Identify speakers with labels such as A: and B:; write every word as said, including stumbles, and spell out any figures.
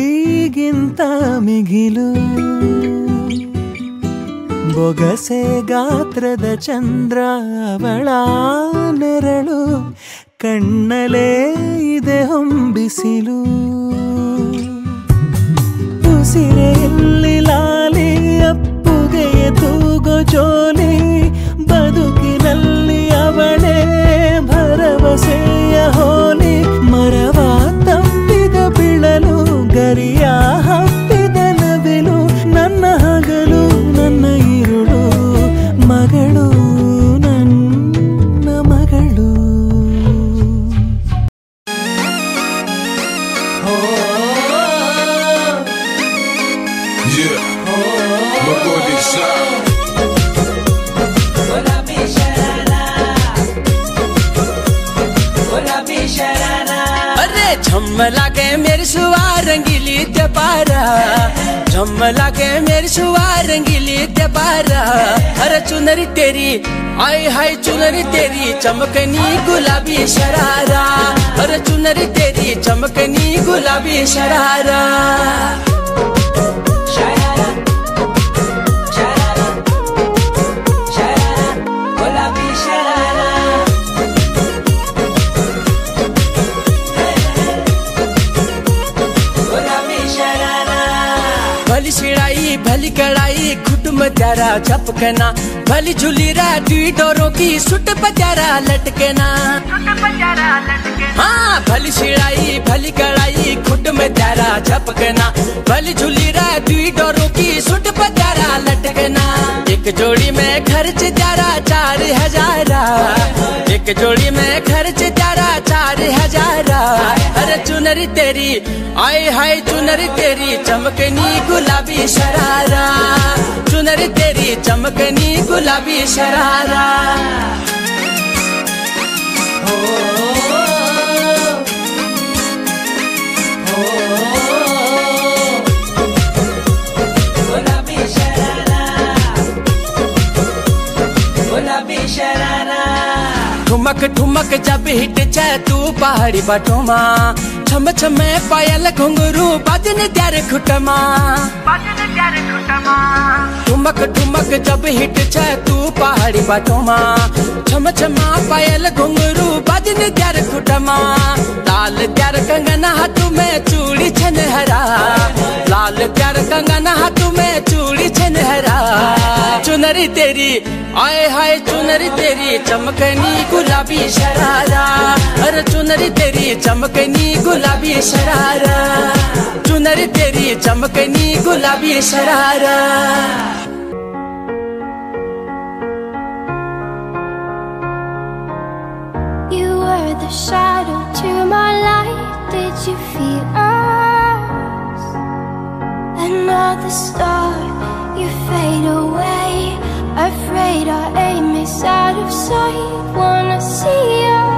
A: ಕೈಗಿಂತ ಮಿಗಿಲು ಬೊಗಸೆ ಗಾತ್ರದ ಚಂದ್ರ ಅವಳ ನೆರಳು ಕಣ್ಣಲೇ ಇದೆ ಹೊಂಬಿಸಿಲು ಉಸಿರೆಯಲ್ಲಿ ಲಾಲಿ ಅಪ್ಪುಗೆಯ ತೂಗೋ ಜೋಲಿ ಬದುಕಿನಲ್ಲಿ ಅವಳೇ ಭರವಸೆಯ ಹೋಲಿ ಮರವ ತಪ್ಪಿದ ಬಿಳಲು ಗರಿಯ ಹಬ್ಬಿದ ನವಿಲು ನನ್ನ ಹಗಲು ನನ್ನ ಇರುಳು ಮಗಳು ನನ್ನ ಮಗಳು
B: झम्मला के मेरी सुआ रंगीली दबारा झम्मला के मेरी सुआ रंगीली दबारा अरे चुनरी तेरी आई हाय चुनरी तेरी चमकनी गुलाबी शरारा अरे चुनरी तेरी चमकनी गुलाबी शरारा भली छिड़ाई भली कड़ाई खुट में त्यारा झपकना भली झूली रा दी डोरों की सुट पत्यारा लटकना हाँ भली छिड़ाई भली कड़ाई खुट में त्यारा झपकना भली झूली रा दी डोरों की सुट पत्यारा लटकना एक जोड़ी में खर्च त्यारा चार हजारा एक जोड़ी में खर्च त्यारा चार हजारा अरे चुनरी तेरी आए हाय चुनरी तेरी चमकनी गुलाबी शरारा चुनरी तेरी चमकनी गुलाबी शरारा हो, हो, गुलाबी शरारा गुलाबी शरारा ठुमक ठुमक जब हिट जाए तू पहाड़ी बाटोमा छम छम पायल घुंगरू बाजन त्यार खुटमा ठुमक ठुमक जब हिट छे तू पहाड़ी बाटोमा छम छम पायल घुंगरू बाजन त्यार खुटमा लाल त्यार कंगना हाथ में चूड़ी छनहरा लाल त्यार कंगना हाथ में चूड़ी छनहरा चुनरी तेरी आए हाय चुनरी तेरी चमकनी गुलाबी शरारा अरे चुनरी तेरी चमकनी गुलाबी शरारा चुनरी तेरी चमकनी गुलाबी sharara
C: You were the shadow to my light. Did you feel us? Another star, you fade away. Afraid our aim is out of sight. Wanna see us